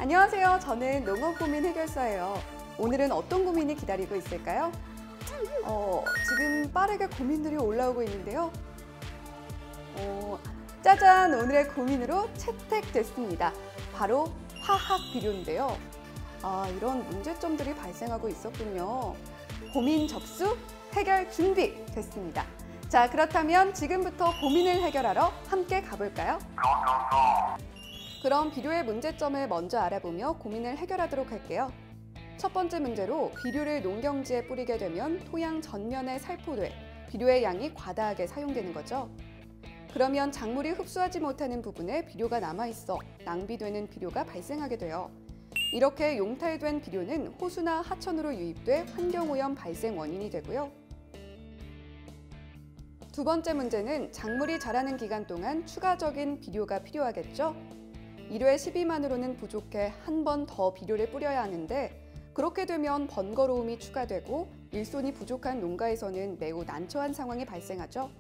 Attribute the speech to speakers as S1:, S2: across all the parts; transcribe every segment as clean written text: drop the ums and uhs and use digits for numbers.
S1: 안녕하세요. 저는 농업고민 해결사예요. 오늘은 어떤 고민이 기다리고 있을까요? 지금 빠르게 고민들이 올라오고 있는데요. 짜잔! 오늘의 고민으로 채택됐습니다. 바로 화학 비료인데요. 이런 문제점들이 발생하고 있었군요. 고민 접수, 해결 준비 됐습니다. 자, 그렇다면 지금부터 고민을 해결하러 함께 가볼까요? 그럼 비료의 문제점을 먼저 알아보며 고민을 해결하도록 할게요. 첫 번째 문제로 비료를 농경지에 뿌리게 되면 토양 전면에 살포돼 비료의 양이 과다하게 사용되는 거죠. 그러면 작물이 흡수하지 못하는 부분에 비료가 남아있어 낭비되는 비료가 발생하게 돼요. 이렇게 용탈된 비료는 호수나 하천으로 유입돼 환경오염 발생 원인이 되고요. 두 번째 문제는 작물이 자라는 기간 동안 추가적인 비료가 필요하겠죠? 1회 12만으로는 부족해 한 번 더 비료를 뿌려야 하는데 그렇게 되면 번거로움이 추가되고 일손이 부족한 농가에서는 매우 난처한 상황이 발생하죠.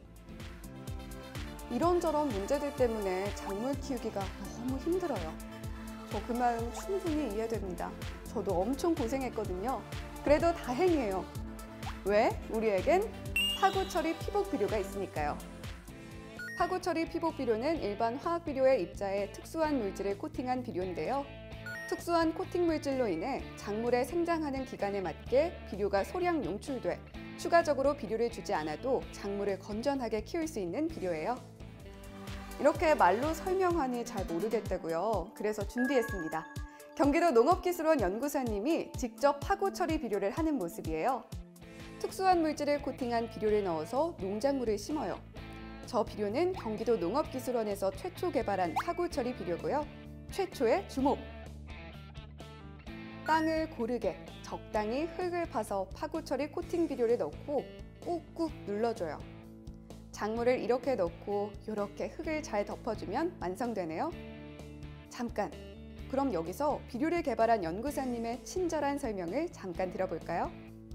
S1: 이런저런 문제들 때문에 작물 키우기가 너무 힘들어요. 저 그 마음 충분히 이해됩니다. 저도 엄청 고생했거든요. 그래도 다행이에요. 왜? 우리에겐 파고처리 피복 비료가 있으니까요. 파고처리 피복 비료는 일반 화학 비료의 입자에 특수한 물질을 코팅한 비료인데요. 특수한 코팅 물질로 인해 작물의 생장하는 기간에 맞게 비료가 소량 용출돼 추가적으로 비료를 주지 않아도 작물을 건전하게 키울 수 있는 비료예요. 이렇게 말로 설명하니 잘 모르겠다고요. 그래서 준비했습니다. 경기도 농업기술원 연구사님이 직접 파고처리 비료를 하는 모습이에요. 특수한 물질을 코팅한 비료를 넣어서 농작물을 심어요. 저 비료는 경기도 농업기술원에서 최초 개발한 파고처리 비료고요. 최초의 주목! 땅을 고르게 적당히 흙을 파서 파고처리 코팅 비료를 넣고 꾹꾹 눌러줘요. 작물을 이렇게 넣고 이렇게 흙을 잘 덮어주면 완성되네요. 잠깐! 그럼 여기서 비료를 개발한 연구사님의 친절한 설명을 잠깐 들어볼까요?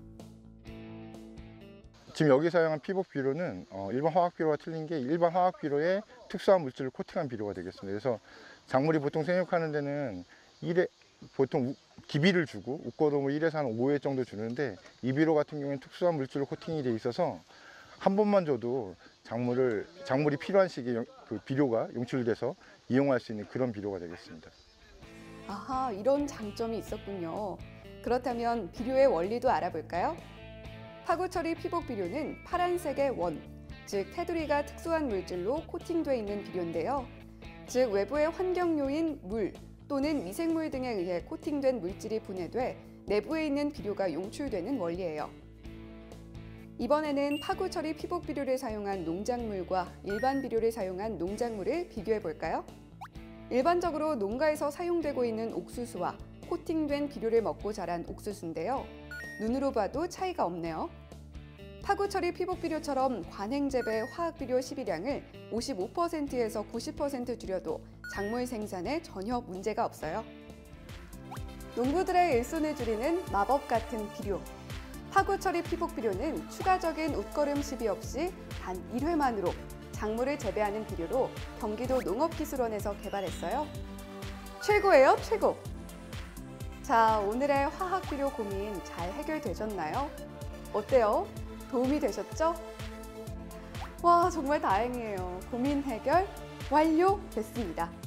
S2: 지금 여기 사용한 피복 비료는 일반 화학 비료와 틀린 게 일반 화학 비료에 특수한 물질을 코팅한 비료가 되겠습니다. 그래서 작물이 보통 생육하는 데는 보통 기비를 주고 웃거름을 1에서 한 5회 정도 주는데 이 비료 같은 경우에는 특수한 물질로 코팅이 돼 있어서 한 번만 줘도 작물이 필요한 시기에 그 비료가 용출돼서 이용할 수 있는 그런 비료가 되겠습니다.
S1: 아하, 이런 장점이 있었군요. 그렇다면 비료의 원리도 알아볼까요? 파고처리 피복 비료는 파란색의 원, 즉 테두리가 특수한 물질로 코팅돼 있는 비료인데요. 즉 외부의 환경요인 물 또는 미생물 등에 의해 코팅된 물질이 분해돼 내부에 있는 비료가 용출되는 원리예요. 이번에는 파고처리 피복 비료를 사용한 농작물과 일반 비료를 사용한 농작물을 비교해 볼까요? 일반적으로 농가에서 사용되고 있는 옥수수와 코팅된 비료를 먹고 자란 옥수수인데요. 눈으로 봐도 차이가 없네요. 파고처리 피복 비료처럼 관행재배 화학 비료 시비량을 55%에서 90% 줄여도 작물 생산에 전혀 문제가 없어요. 농부들의 일손을 줄이는 마법 같은 비료. 파고처리 피복 비료는 추가적인 웃거름 시비 없이 단 1회만으로 작물을 재배하는 비료로 경기도 농업기술원에서 개발했어요. 최고예요, 최고! 자, 오늘의 화학 비료 고민 잘 해결되셨나요? 어때요? 도움이 되셨죠? 와, 정말 다행이에요. 고민 해결 완료됐습니다.